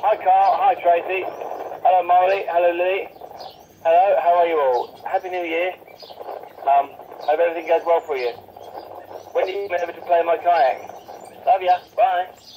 Hi Carl, hi Tracy. Hello Molly, hello Lily. Hello, how are you all? Happy New Year. Hope everything goes well for you. When do you remember to play my kayak? Love ya, bye.